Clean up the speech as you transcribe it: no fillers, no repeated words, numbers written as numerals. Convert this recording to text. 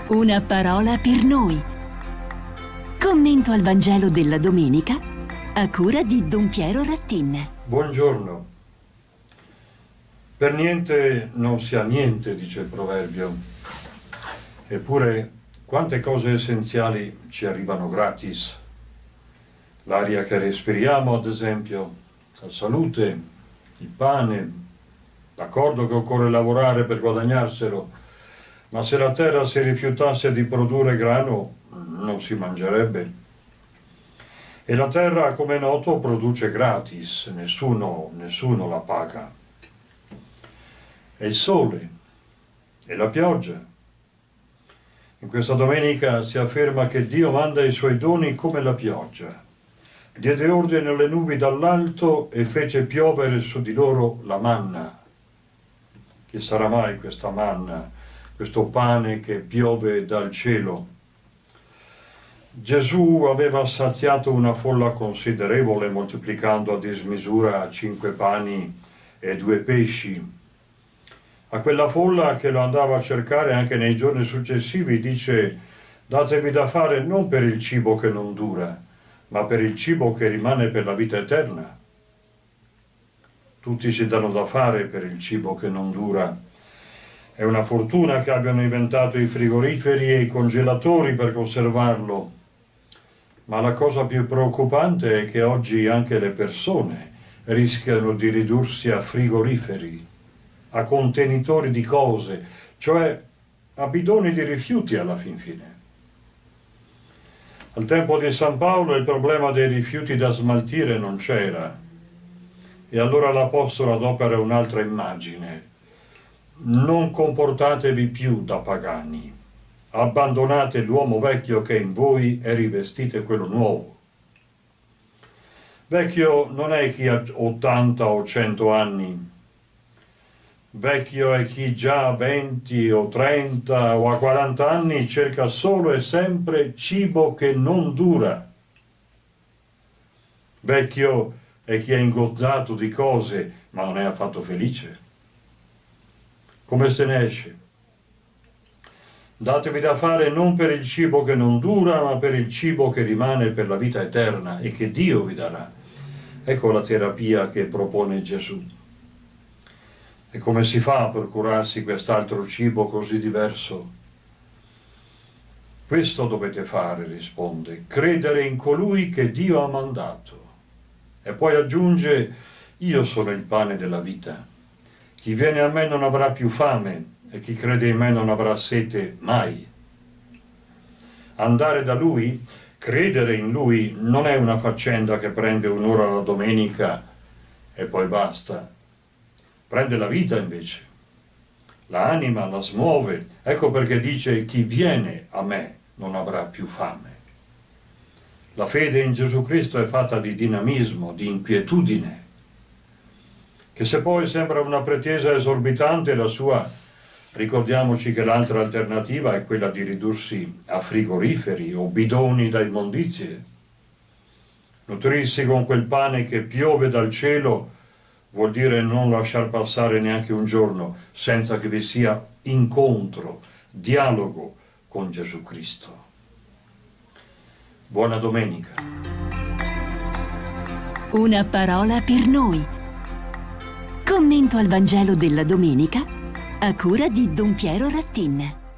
Una parola per noi. Commento al Vangelo della domenica a cura di Don Piero Rattin. Buongiorno. Per niente non si ha niente, dice il proverbio. Eppure quante cose essenziali ci arrivano gratis. L'aria che respiriamo, ad esempio, la salute, il pane, d'accordo che occorre lavorare per guadagnarselo, ma se la terra si rifiutasse di produrre grano, non si mangerebbe. E la terra, come è noto, produce gratis, nessuno la paga. E il sole, e la pioggia. In questa domenica si afferma che Dio manda i suoi doni come la pioggia. Diede ordine alle nubi dall'alto e fece piovere su di loro la manna. Chi sarà mai questa manna, questo pane che piove dal cielo? Gesù aveva saziato una folla considerevole moltiplicando a dismisura 5 pani e 2 pesci. A quella folla che lo andava a cercare anche nei giorni successivi dice: datevi da fare non per il cibo che non dura, ma per il cibo che rimane per la vita eterna. Tutti si danno da fare per il cibo che non dura. È una fortuna che abbiano inventato i frigoriferi e i congelatori per conservarlo. Ma la cosa più preoccupante è che oggi anche le persone rischiano di ridursi a frigoriferi, a contenitori di cose, cioè a bidoni di rifiuti alla fin fine. Al tempo di San Paolo il problema dei rifiuti da smaltire non c'era. E allora l'Apostolo adopera un'altra immagine. Non comportatevi più da pagani. Abbandonate l'uomo vecchio che è in voi e rivestite quello nuovo. Vecchio non è chi ha 80 o 100 anni. Vecchio è chi già a 20 o 30 o a 40 anni cerca solo e sempre cibo che non dura. Vecchio è chi è ingozzato di cose ma non è affatto felice. Come se ne esce? Datevi da fare non per il cibo che non dura, ma per il cibo che rimane per la vita eterna e che Dio vi darà. Ecco la terapia che propone Gesù. E come si fa a procurarsi quest'altro cibo così diverso? Questo dovete fare, risponde, credere in colui che Dio ha mandato. E poi aggiunge: io sono il pane della vita. Chi viene a me non avrà più fame e chi crede in me non avrà sete mai. Andare da Lui, credere in Lui, non è una faccenda che prende un'ora la domenica e poi basta. Prende la vita invece. La anima la smuove. Ecco perché dice: chi viene a me non avrà più fame. La fede in Gesù Cristo è fatta di dinamismo, di inquietudine, che se poi sembra una pretesa esorbitante la sua, ricordiamoci che l'altra alternativa è quella di ridursi a frigoriferi o bidoni da immondizie. Nutrirsi con quel pane che piove dal cielo vuol dire non lasciar passare neanche un giorno senza che vi sia incontro, dialogo con Gesù Cristo. Buona domenica. Una parola per noi. Commento al Vangelo della domenica a cura di Don Piero Rattin.